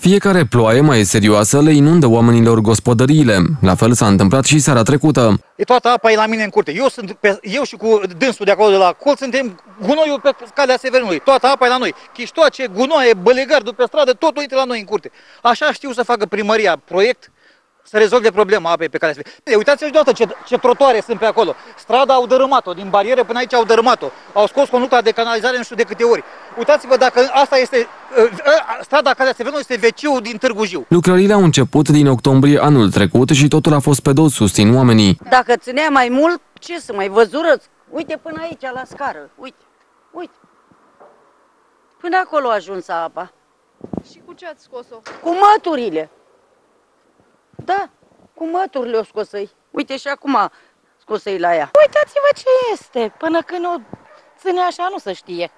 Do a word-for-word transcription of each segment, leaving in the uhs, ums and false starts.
Fiecare ploaie mai serioasă le inundă oamenilor gospodăriile. La fel s-a întâmplat și seara trecută. E toată apa e la mine în curte. Eu, sunt pe, eu și cu dânsul de acolo de la colț suntem gunoiul pe calea Severinului. Toată apa e la noi. Chiștoace, gunoaie, bălegări de pe stradă, totul intră la noi în curte. Așa știu să facă primăria proiect să rezolve problema apei pe calea Severinului. Uitați-vă deodată ce, ce trotuare sunt pe acolo. Strada au dărâmat-o, din bariere până aici au dărâmat-o. Au scos conducta de canalizare nu știu de câte ori. Uitați-vă dacă asta este, strada calea Severinului este veciul din Târgu Jiu. Lucrările au început din octombrie anul trecut și totul a fost pe dos, susțin oamenii. Dacă ținea mai mult, ce să mai văzură? Uite până aici la scară, uite, uite. Până acolo a ajuns apa. Și cu ce ați scos-o? Cu măturile. Da, cu măturile o scosăi. Uite și acum scosăi la ea. Uitați-vă ce este, până când o ține așa nu se știe.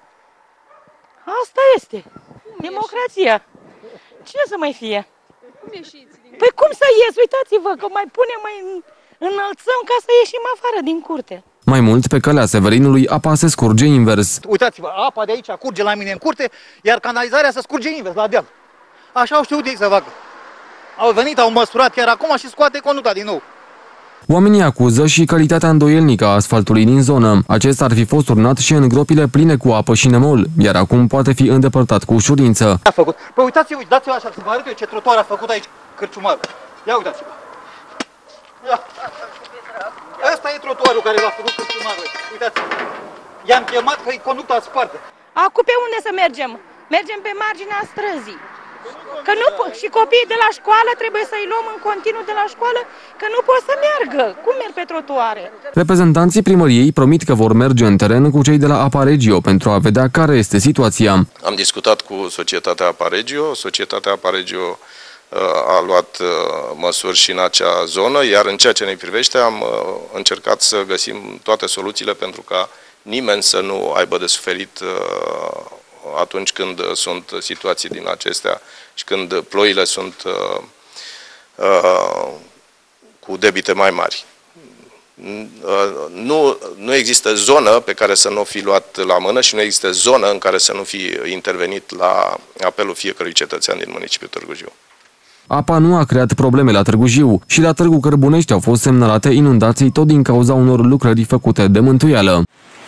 Asta este, cum democrația. Ieși? Ce să mai fie? Cum ieșiți? Din păi cum să ies? Uitați-vă că mai punem, mai înălțăm ca să ieșim afară din curte. Mai mult, pe calea Severinului, apa se scurge invers. Uitați-vă, apa de aici curge la mine în curte, iar canalizarea se scurge invers, la deal. Așa au știut ei să facă. Au venit, au măsurat chiar acum și scoate conducta din nou. Oamenii acuză și calitatea îndoielnică a asfaltului din zonă. Acesta ar fi fost urnat și în gropile pline cu apă și nemol, iar acum poate fi îndepărtat cu ușurință. A făcut. Păi uitați-vă, dați-vă așa, să vă arăt eu ce trotuar a făcut aici cârciumarul. Ia uitați-vă. Ia. Ăsta e trotuarul care l-a făcut cârciumarul. Uitați-vă. I-am chemat că e conducta spartă. Acum pe unde să mergem? Mergem pe marginea străzii. Că nu și copiii de la școală trebuie să-i luăm în continuu de la școală, că nu pot să meargă. Cum merg pe trotuare? Reprezentanții primăriei promit că vor merge în teren cu cei de la Apa Regio pentru a vedea care este situația. Am discutat cu societatea Apa Regio, societatea Apa Regio a luat măsuri și în acea zonă, iar în ceea ce ne privește am încercat să găsim toate soluțiile pentru ca nimeni să nu aibă de suferit atunci când sunt situații din acestea și când ploile sunt uh, uh, cu debite mai mari. Uh, nu, nu există zonă pe care să nu fi luat la mână și nu există zonă în care să nu fi intervenit la apelul fiecărui cetățean din municipiul Târgu Jiu. Apa nu a creat probleme la Târgu Jiu și la Târgu Cărbunești au fost semnalate inundații tot din cauza unor lucrări făcute de mântuială.